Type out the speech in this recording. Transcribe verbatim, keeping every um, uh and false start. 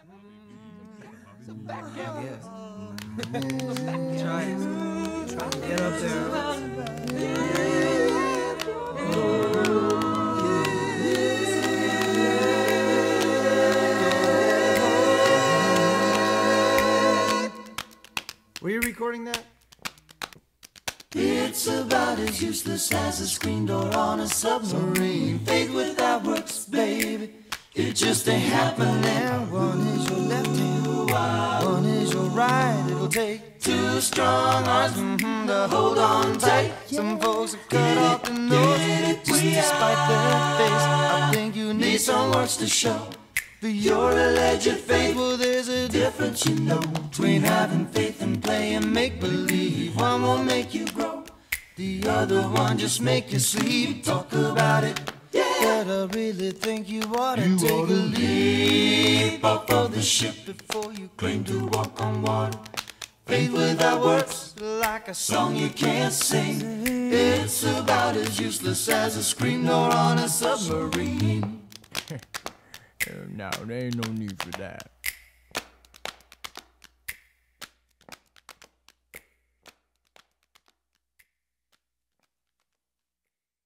It's a back I guess. Try it. Try to get up there. Were you recording that? It's about as useless as a screen door on a submarine. Faith without works, baby, it just ain't happening. One is your left hand, one is your right. It'll take Two strong arms mm-hmm, to hold on tight. some folks have cut off the nose just despite their face. I think you need Need some works to show for your alleged faith. Well, there's a Difference, you know, between having faith and playing make-believe. One will make you grow, the other one just make you sleep. Talk about it, yeah. But I really think you ought to You take ought a to leap leap off of the ship before you claim to walk on water. Faith without works, like a song you can't sing. It's about as useless as a screen door on a submarine. No, there ain't no need for that.